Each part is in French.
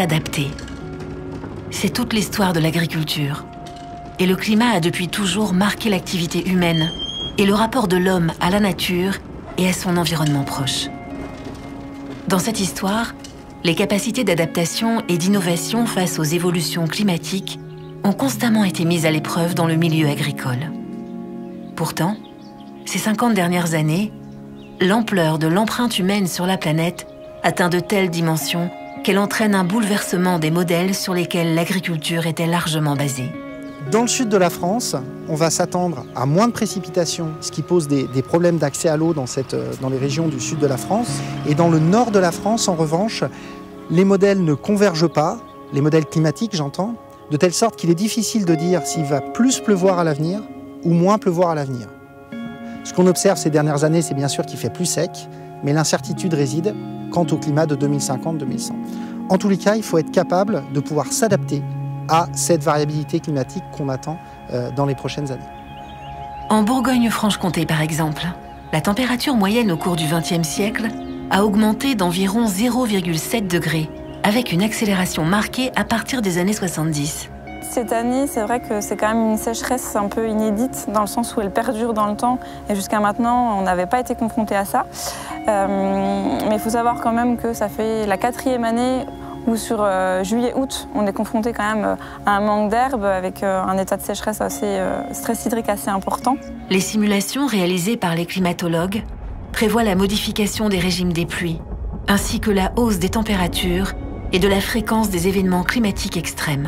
s'adapter. C'est toute l'histoire de l'agriculture. Et le climat a depuis toujours marqué l'activité humaine et le rapport de l'homme à la nature et à son environnement proche. Dans cette histoire, les capacités d'adaptation et d'innovation face aux évolutions climatiques ont constamment été mises à l'épreuve dans le milieu agricole. Pourtant, ces 50 dernières années, l'ampleur de l'empreinte humaine sur la planète atteint de telles dimensions qu'elle entraîne un bouleversement des modèles sur lesquels l'agriculture était largement basée. Dans le sud de la France, on va s'attendre à moins de précipitations, ce qui pose des problèmes d'accès à l'eau dans les régions du sud de la France. Et dans le nord de la France, en revanche, les modèles ne convergent pas, les modèles climatiques j'entends, de telle sorte qu'il est difficile de dire s'il va plus pleuvoir à l'avenir ou moins pleuvoir à l'avenir. Ce qu'on observe ces dernières années, c'est bien sûr qu'il fait plus sec, mais l'incertitude réside quant au climat de 2050-2100. En tous les cas, il faut être capable de pouvoir s'adapter à cette variabilité climatique qu'on attend dans les prochaines années. En Bourgogne-Franche-Comté, par exemple, la température moyenne au cours du XXe siècle a augmenté d'environ 0,7 degrés, avec une accélération marquée à partir des années 70. Cette année, c'est vrai que c'est quand même une sécheresse un peu inédite, dans le sens où elle perdure dans le temps, et jusqu'à maintenant, on n'avait pas été confronté à ça. Mais il faut savoir quand même que ça fait la 4e année où sur juillet-août, on est confronté quand même à un manque d'herbe avec un état de sécheresse stress hydrique assez important. Les simulations réalisées par les climatologues prévoient la modification des régimes des pluies, ainsi que la hausse des températures et de la fréquence des événements climatiques extrêmes.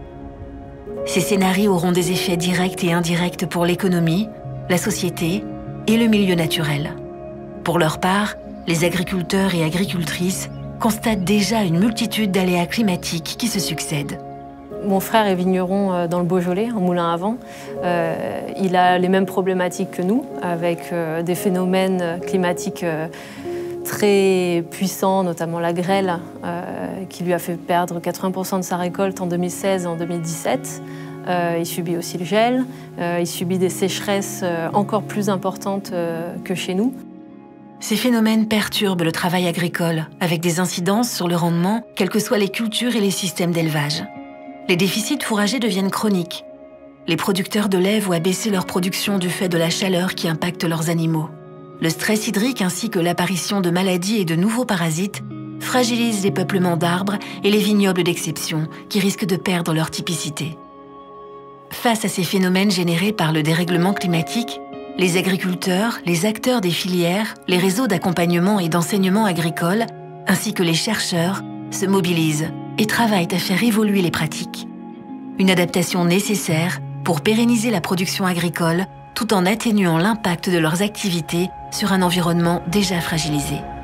Ces scénarios auront des effets directs et indirects pour l'économie, la société et le milieu naturel. Pour leur part, les agriculteurs et agricultrices constatent déjà une multitude d'aléas climatiques qui se succèdent. Mon frère est vigneron dans le Beaujolais, en moulin à vent. Il a les mêmes problématiques que nous, avec des phénomènes climatiques très puissants, notamment la grêle, qui lui a fait perdre 80% de sa récolte en 2016 et en 2017. Il subit aussi le gel, il subit des sécheresses encore plus importantes que chez nous. Ces phénomènes perturbent le travail agricole, avec des incidences sur le rendement, quelles que soient les cultures et les systèmes d'élevage. Les déficits fourragers deviennent chroniques. Les producteurs de lait voient baisser leur production du fait de la chaleur qui impacte leurs animaux. Le stress hydrique ainsi que l'apparition de maladies et de nouveaux parasites fragilisent les peuplements d'arbres et les vignobles d'exception qui risquent de perdre leur typicité. Face à ces phénomènes générés par le dérèglement climatique, les agriculteurs, les acteurs des filières, les réseaux d'accompagnement et d'enseignement agricole, ainsi que les chercheurs, se mobilisent et travaillent à faire évoluer les pratiques. Une adaptation nécessaire pour pérenniser la production agricole tout en atténuant l'impact de leurs activités sur un environnement déjà fragilisé.